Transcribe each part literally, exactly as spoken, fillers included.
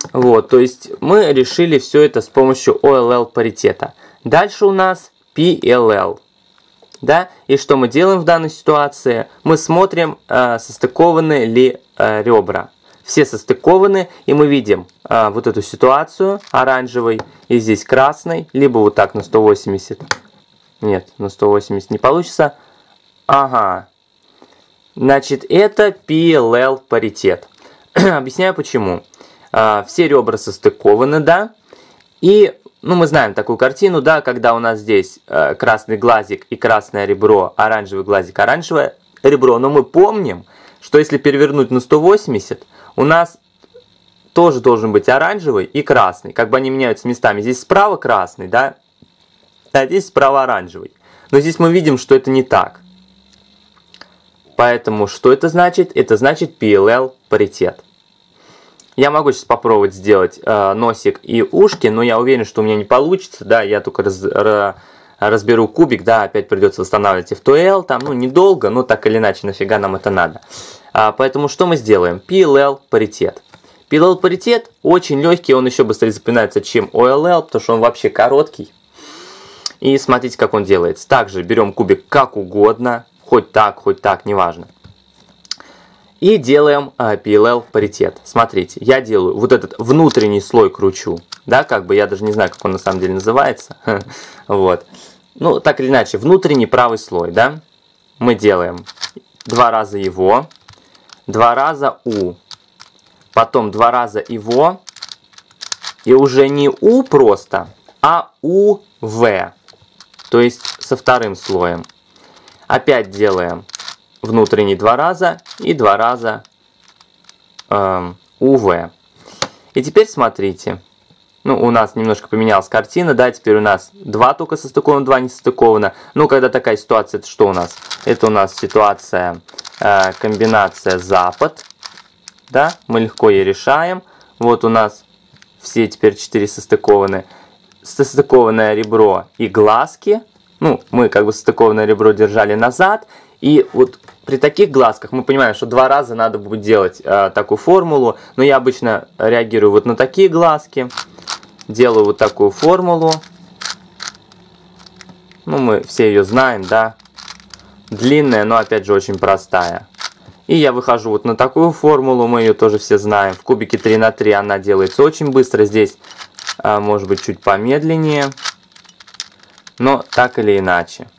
Вот, то есть мы решили все это с помощью о эл эл паритета. Дальше у нас пи эл эл. Да? И что мы делаем в данной ситуации? Мы смотрим, э, состыкованы ли э, ребра. Все состыкованы, и мы видим э, вот эту ситуацию оранжевой, и здесь красной, либо вот так на сто восемьдесят. Нет, на сто восемьдесят не получится. Ага. Значит, это пи эл эл паритет. Объясняю почему. Э, все ребра состыкованы, да, и... Ну, мы знаем такую картину, да, когда у нас здесь э, красный глазик и красное ребро, оранжевый глазик, оранжевое ребро. Но мы помним, что если перевернуть на сто восемьдесят, у нас тоже должен быть оранжевый и красный. Как бы они меняются местами. Здесь справа красный, да, а здесь справа оранжевый. Но здесь мы видим, что это не так. Поэтому что это значит? Это значит пи эл эл паритет. Я могу сейчас попробовать сделать э, носик и ушки, но я уверен, что у меня не получится. Да, я только раз, ra, разберу кубик, да, опять придется восстанавливать эф два эл, там, ну, недолго, но так или иначе, нафига нам это надо. А, поэтому что мы сделаем? пи эл эл паритет. пи эл эл паритет очень легкий, он еще быстрее запоминается, чем о эл эл, потому что он вообще короткий. И смотрите, как он делается. Также берем кубик как угодно, хоть так, хоть так, неважно. И делаем э, пи эл эл паритет. Смотрите, я делаю вот этот внутренний слой кручу. Да, как бы я даже не знаю, как он на самом деле называется. Вот. Ну, так или иначе, внутренний правый слой, да. Мы делаем два раза его, два раза у, потом два раза его, и уже не у просто, а у в. То есть со вторым слоем. Опять делаем внутренний два раза и два раза э, у в. И теперь смотрите. Ну, у нас немножко поменялась картина, да, теперь у нас два только состыковано, два не состыковано. Ну, когда такая ситуация, это что у нас? Это у нас ситуация, э, комбинация запад, да, мы легко ее решаем. Вот у нас все теперь четыре состыкованы. Состыкованное ребро и глазки. Ну, мы как бы состыкованное ребро держали назад. И вот при таких глазках мы понимаем, что два раза надо будет делать э, такую формулу. Но я обычно реагирую вот на такие глазки. Делаю вот такую формулу. Ну, мы все ее знаем, да. Длинная, но опять же очень простая. И я выхожу вот на такую формулу. Мы ее тоже все знаем. В кубике три на три она делается очень быстро. Здесь, э, может быть, чуть помедленнее. Но так или иначе.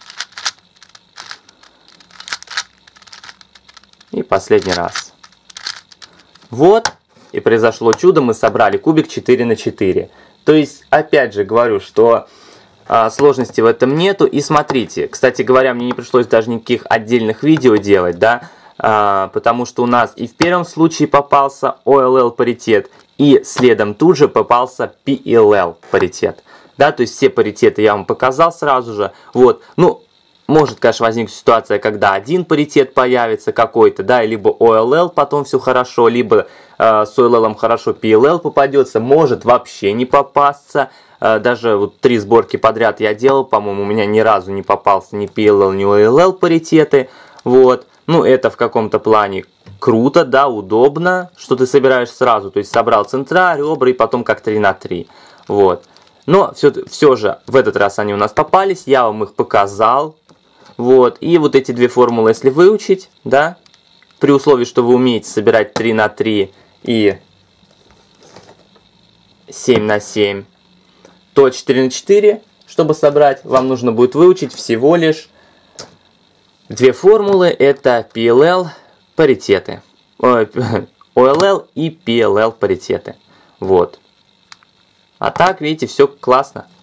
И последний раз. Вот. И произошло чудо. Мы собрали кубик четыре на четыре. То есть, опять же, говорю, что а, сложности в этом нету. И смотрите, кстати говоря, мне не пришлось даже никаких отдельных видео делать, да, а, потому что у нас и в первом случае попался о эл эл паритет, и следом тут же попался пи эл эл паритет. Да, то есть все паритеты я вам показал сразу же. Вот, ну, может, конечно, возникнуть ситуация, когда один паритет появится какой-то, да, либо о эл эл потом все хорошо, либо э, с о эл эл хорошо пи эл эл попадется, может вообще не попасться. Э, даже вот три сборки подряд я делал, по-моему, у меня ни разу не попался ни пи эл эл, ни о эл эл паритеты. Вот, ну, это в каком-то плане круто, да, удобно, что ты собираешь сразу, то есть собрал центра, ребра и потом как три на три. Вот. Но все, все же в этот раз они у нас попались, я вам их показал. Вот, и вот эти две формулы, если выучить, да, при условии, что вы умеете собирать три на три и семь на семь, то четыре на четыре, чтобы собрать, вам нужно будет выучить всего лишь две формулы, это пи эл эл паритеты, о эл эл и пи эл эл паритеты, вот. А так, видите, все классно.